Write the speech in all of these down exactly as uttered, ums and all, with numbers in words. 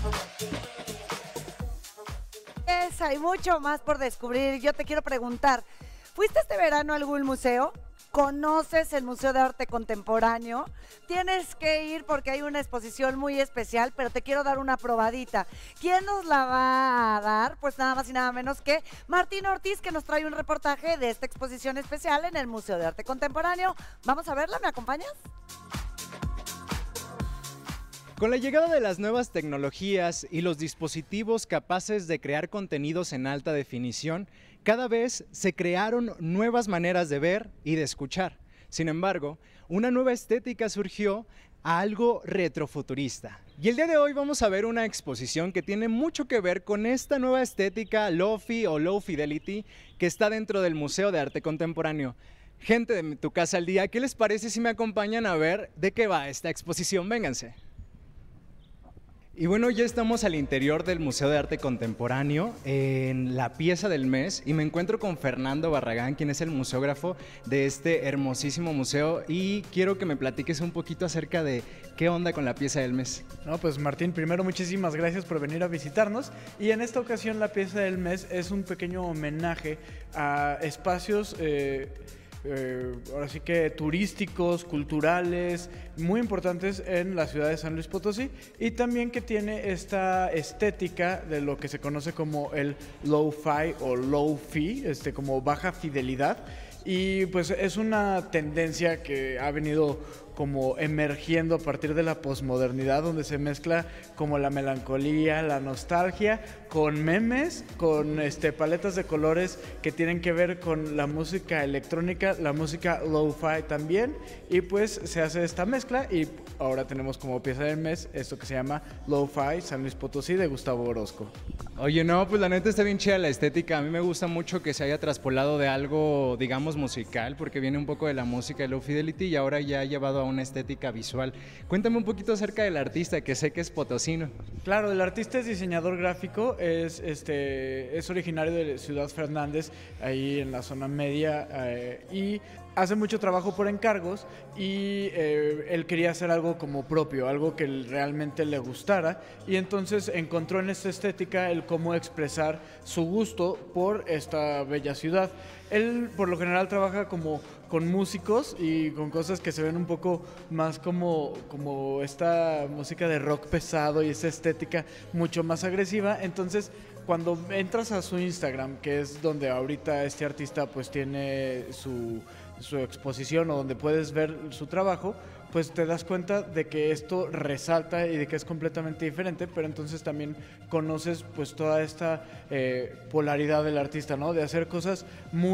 Hay mucho más por descubrir. Yo te quiero preguntar, ¿fuiste este verano a algún museo? ¿Conoces el Museo de Arte Contemporáneo? Tienes que ir porque hay una exposición muy especial, pero te quiero dar una probadita. ¿Quién nos la va a dar? Pues nada más y nada menos que Martín Ortiz, que nos trae un reportaje de esta exposición especial en el Museo de Arte Contemporáneo. Vamos a verla, ¿me acompañas? Con la llegada de las nuevas tecnologías y los dispositivos capaces de crear contenidos en alta definición, cada vez se crearon nuevas maneras de ver y de escuchar. Sin embargo, una nueva estética surgió a algo retrofuturista. Y el día de hoy vamos a ver una exposición que tiene mucho que ver con esta nueva estética Lo-Fi o Low Fidelity que está dentro del Museo de Arte Contemporáneo. Gente de Tu Casa al Día, ¿qué les parece si me acompañan a ver de qué va esta exposición? Vénganse. Y bueno, ya estamos al interior del Museo de Arte Contemporáneo, en la pieza del mes, y me encuentro con Fernando Barragán, quien es el museógrafo de este hermosísimo museo, y quiero que me platiques un poquito acerca de qué onda con la pieza del mes. No, pues Martín, primero muchísimas gracias por venir a visitarnos, y en esta ocasión la pieza del mes es un pequeño homenaje a espacios eh, Eh, ahora sí que turísticos, culturales, muy importantes en la ciudad de San Luis Potosí, y también que tiene esta estética de lo que se conoce como el lo-fi o low-fi, este, como baja fidelidad, y pues es una tendencia que ha venido como emergiendo a partir de la posmodernidad, donde se mezcla como la melancolía, la nostalgia, con memes, con este, paletas de colores que tienen que ver con la música electrónica, la música lo-fi también, y pues se hace esta mezcla, y ahora tenemos como pieza del mes esto que se llama Lo-Fi San Luis Potosí de Gustavo Orozco. Oye, no, pues la neta está bien chida la estética. A mí me gusta mucho que se haya traspolado de algo, digamos, musical, porque viene un poco de la música de Low Fidelity y ahora ya ha llevado a una estética visual. Cuéntame un poquito acerca del artista, que sé que es potosino. Claro, el artista es diseñador gráfico, es, este, es originario de Ciudad Fernández, ahí en la zona media, eh, y hace mucho trabajo por encargos, y eh, él quería hacer algo como propio, algo que realmente le gustara, y entonces encontró en esta estética el cómo expresar su gusto por esta bella ciudad. Él por lo general trabaja como con músicos y con cosas que se ven un poco más como, como esta música de rock pesado y esa estética mucho más agresiva. Entonces, cuando entras a su Instagram, que es donde ahorita este artista pues tiene su, su exposición o donde puedes ver su trabajo, pues te das cuenta de que esto resalta y de que es completamente diferente, pero entonces también conoces pues toda esta eh, polaridad del artista, ¿no? De hacer cosas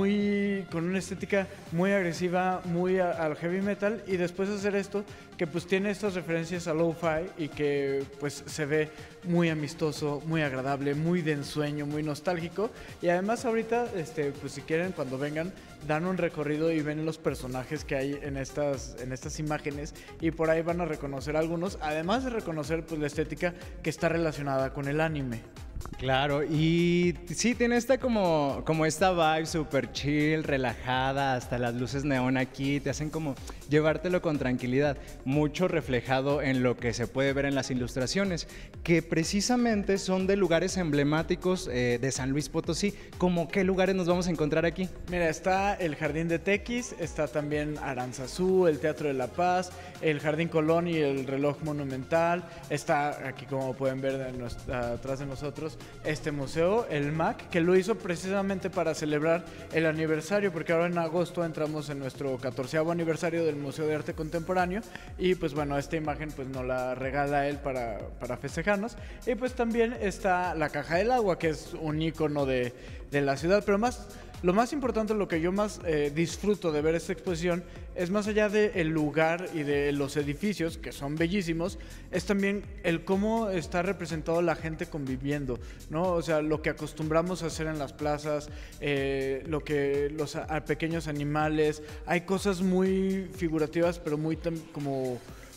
muy, con una estética muy agresiva, muy a, al heavy metal, y después hacer esto que pues tiene estas referencias a lo-fi y que pues se ve muy amistoso, muy agradable, muy de ensueño, muy nostálgico, y además ahorita, este, pues si quieren cuando vengan, dan un recorrido y ven los personajes que hay en estas, en estas imágenes, y por ahí van a reconocer algunos, además de reconocer pues la estética que está relacionada con el anime. Claro, y sí, tiene esta como, como esta vibe súper chill, relajada, hasta las luces neón aquí, te hacen como llevártelo con tranquilidad, mucho reflejado en lo que se puede ver en las ilustraciones, que precisamente son de lugares emblemáticos eh, de San Luis Potosí. ¿Cómo qué lugares nos vamos a encontrar aquí? Mira, está el Jardín de Tequis, está también Aranzazú, el Teatro de la Paz, el Jardín Colón y el Reloj Monumental, está aquí como pueden ver de nuestra, atrás de nosotros este museo, el M A C, que lo hizo precisamente para celebrar el aniversario, porque ahora en agosto entramos en nuestro catorceavo aniversario del Museo de Arte Contemporáneo, y pues bueno, esta imagen pues nos la regala él para, para festejarnos. Y pues también está la Caja del Agua, que es un ícono de, de la ciudad, pero más... Lo más importante, lo que yo más eh, disfruto de ver esta exposición, es más allá del lugar y de los edificios, que son bellísimos, es también el cómo está representado la gente conviviendo, ¿no? O sea, lo que acostumbramos a hacer en las plazas, eh, lo que los a, a pequeños animales, hay cosas muy figurativas, pero muy tam, como...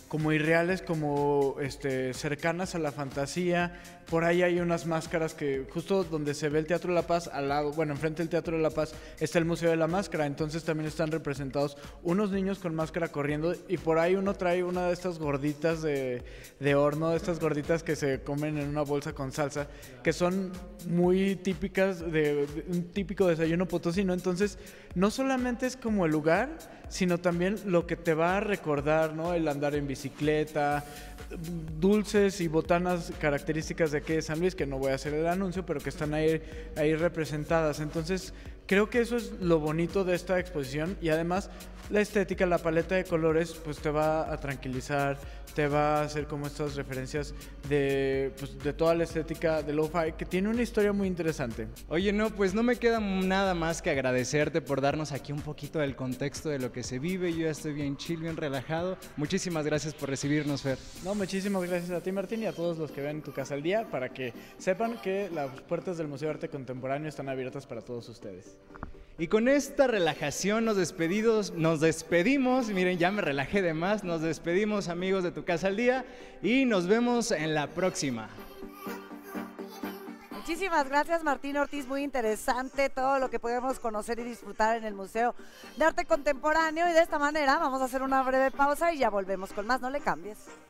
como irreales, como este, cercanas a la fantasía. Por ahí hay unas máscaras que justo donde se ve el Teatro de la Paz, al lado, bueno, enfrente del Teatro de la Paz está el Museo de la Máscara, entonces también están representados unos niños con máscara corriendo y por ahí uno trae una de estas gorditas de, de horno, estas gorditas que se comen en una bolsa con salsa, que son muy típicas de, de un típico desayuno potosino. Entonces no solamente es como el lugar, sino también lo que te va a recordar, ¿no? El andar en bicicleta, dulces y botanas características de aquí de San Luis, que no voy a hacer el anuncio, pero que están ahí, ahí representadas. Entonces creo que eso es lo bonito de esta exposición, y además la estética, la paleta de colores, pues te va a tranquilizar, te va a hacer como estas referencias de, pues, de toda la estética de lo-fi, que tiene una historia muy interesante. Oye, no, pues no me queda nada más que agradecerte por darnos aquí un poquito del contexto de lo que se vive. Yo ya estoy bien chill, bien relajado. Muchísimas gracias por recibirnos, Fer. No, muchísimas gracias a ti, Martín, y a todos los que ven Tu Casa al Día, para que sepan que las puertas del Museo de Arte Contemporáneo están abiertas para todos ustedes. Y con esta relajación nos despedidos, nos despedimos, miren, ya me relajé de más, nos despedimos, amigos de Tu Casa al Día, y nos vemos en la próxima. Muchísimas gracias, Martín Ortiz, muy interesante todo lo que podemos conocer y disfrutar en el Museo de Arte Contemporáneo, y de esta manera vamos a hacer una breve pausa y ya volvemos con más, no le cambies.